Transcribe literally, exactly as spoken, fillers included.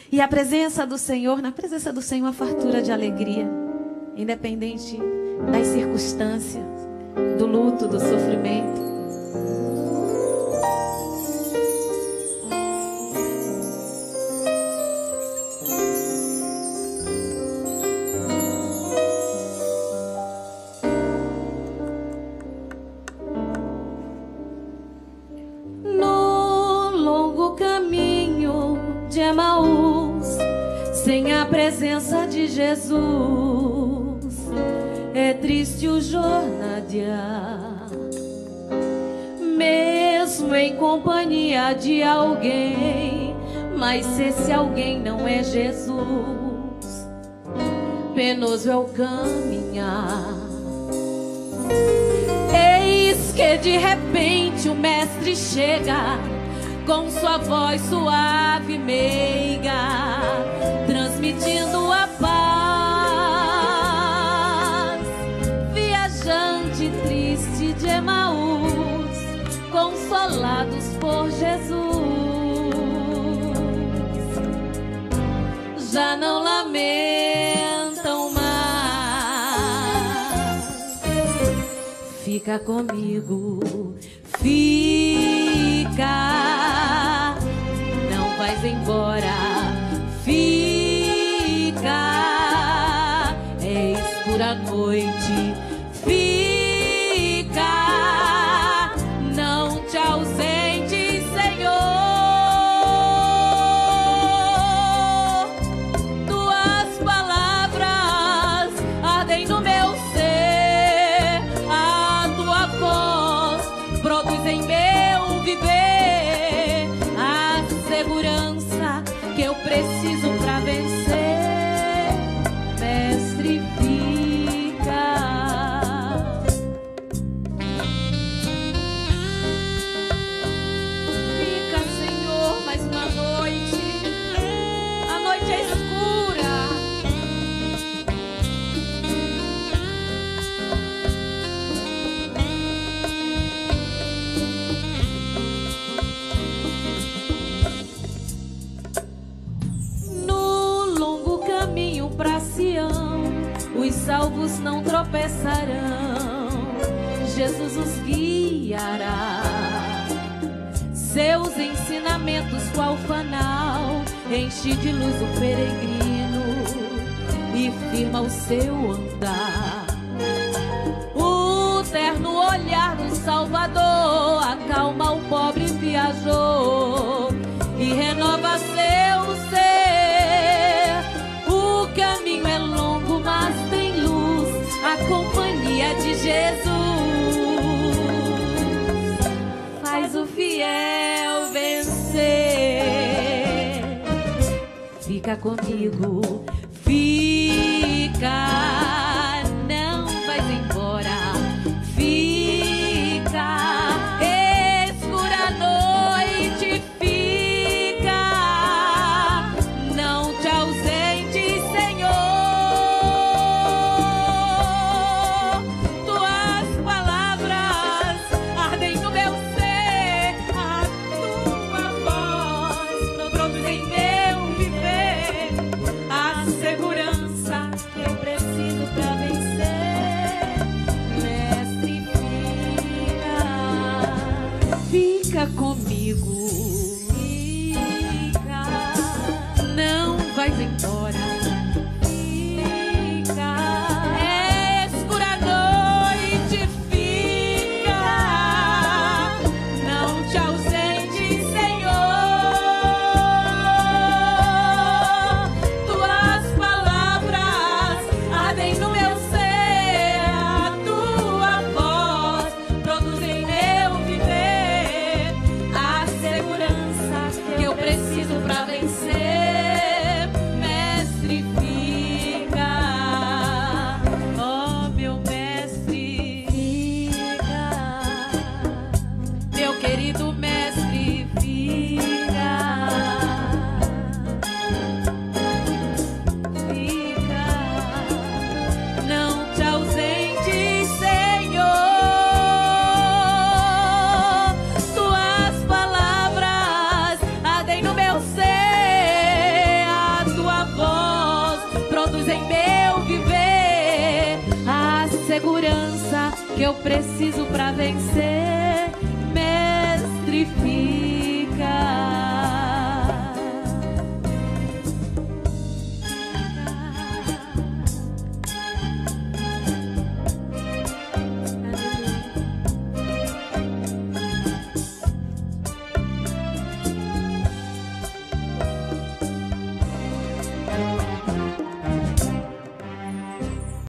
E a presença do Senhor, na presença do Senhor, a fartura de alegria, independente das circunstâncias, do luto, do sofrimento. Sem a presença de Jesus, é triste o jornadear. Mesmo em companhia de alguém, mas se esse alguém não é Jesus, penoso é o caminhar. Eis que de repente o mestre chega, com sua voz suave e meiga, transmitindo a paz. Viajante triste de Emaús, consolados por Jesus, já não lamentam mais. Fica comigo, fica, não vais embora, fica, é escura a noite, fica, não te ausentes, Senhor. Tuas palavras ardem no meu ser, a tua voz produz em meu viver a segurança que eu preciso pra vencer. Mestre, fica. Fica, Senhor, mais uma noite. A noite é escura. Pra Sião, os salvos não tropeçarão, Jesus os guiará. Seus ensinamentos qual fanal enche de luz o peregrino e firma o seu andar. O terno olhar do Salvador acalma o pobre viajor e renova seu ser. O caminho é longo, mas tem luz, a companhia de Jesus faz o fiel vencer. Fica comigo, fica, não vais embora, fica, escura a noite, fica, não te ausentes, Senhor. Tuas palavras ardem no meu ser, a tua voz produz em meu viver a segurança que eu preciso pra que eu preciso pra vencer, mestre fiel.